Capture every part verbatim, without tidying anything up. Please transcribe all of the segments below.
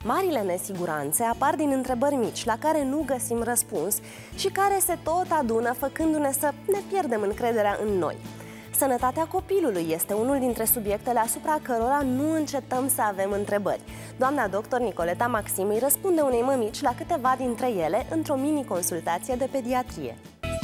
Marile nesiguranțe apar din întrebări mici la care nu găsim răspuns și care se tot adună, făcându-ne să ne pierdem încrederea în noi. Sănătatea copilului este unul dintre subiectele asupra cărora nu încetăm să avem întrebări. Doamna doctor Nicoleta Maxim îi răspunde unei mămici la câteva dintre ele într-o mini-consultație de pediatrie.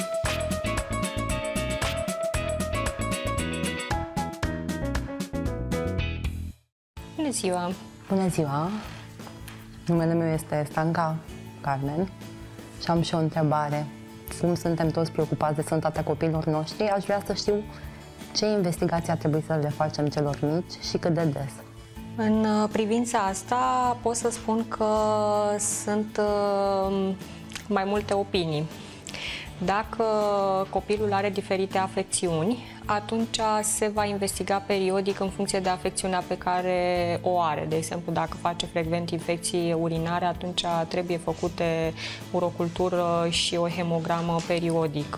Bună ziua! Bună ziua! Numele meu este Stanca Carmen și am și o întrebare. Cum suntem toți preocupați de sănătatea copiilor noștri, aș vrea să știu ce investigații ar trebui să le facem celor mici și cât de des. În privința asta pot să spun că sunt mai multe opinii. Dacă copilul are diferite afecțiuni, atunci se va investiga periodic în funcție de afecțiunea pe care o are. De exemplu, dacă face frecvent infecții urinare, atunci trebuie făcute urocultură și o hemogramă periodic.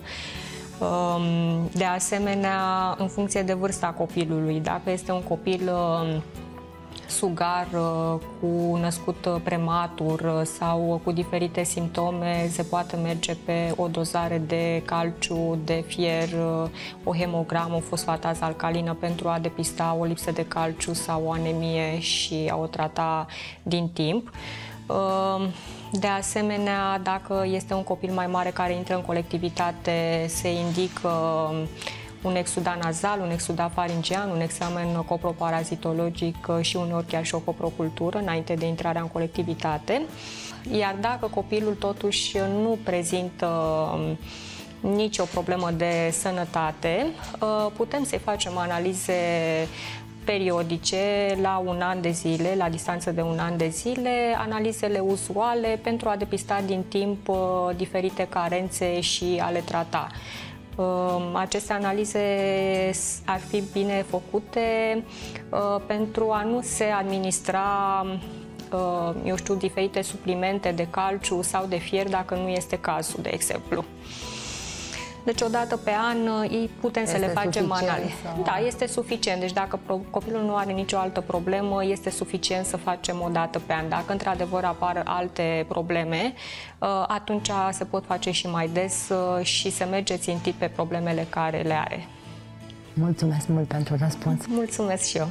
De asemenea, în funcție de vârsta copilului, dacă este un copil sugar, cu născut prematur sau cu diferite simptome, se poate merge pe o dozare de calciu, de fier, o hemogramă, o fosfatază alcalină pentru a depista o lipsă de calciu sau o anemie și a o trata din timp. De asemenea, dacă este un copil mai mare care intră în colectivitate, se indică un exudat nazal, un exudat faringean, un examen coproparazitologic și uneori chiar și o coprocultură înainte de intrarea în colectivitate. Iar dacă copilul totuși nu prezintă nicio problemă de sănătate, putem să-i facem analize periodice la un an de zile, la distanță de un an de zile, analizele uzuale pentru a depista din timp diferite carențe și a le trata. Aceste analize ar fi bine făcute pentru a nu se administra, eu știu, diferite suplimente de calciu sau de fier dacă nu este cazul, de exemplu. Deci, o dată pe an, putem să le facem analize. Da, este suficient. Deci, dacă copilul nu are nicio altă problemă, este suficient să facem o dată pe an. Dacă, într-adevăr, apar alte probleme, atunci se pot face și mai des și să mergeți țintit pe problemele care le are. Mulțumesc mult pentru răspuns. Mulțumesc și eu.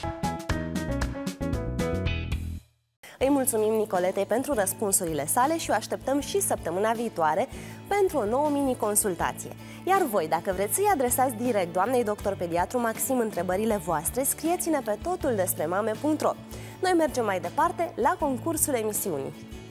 Îi mulțumim Nicoletei pentru răspunsurile sale și o așteptăm și săptămâna viitoare pentru o nouă mini-consultație. Iar voi, dacă vreți să-i adresați direct doamnei doctor pediatru Maxim întrebările voastre, scrieți-ne pe totul despre mame punct ro. Noi mergem mai departe la concursul emisiunii.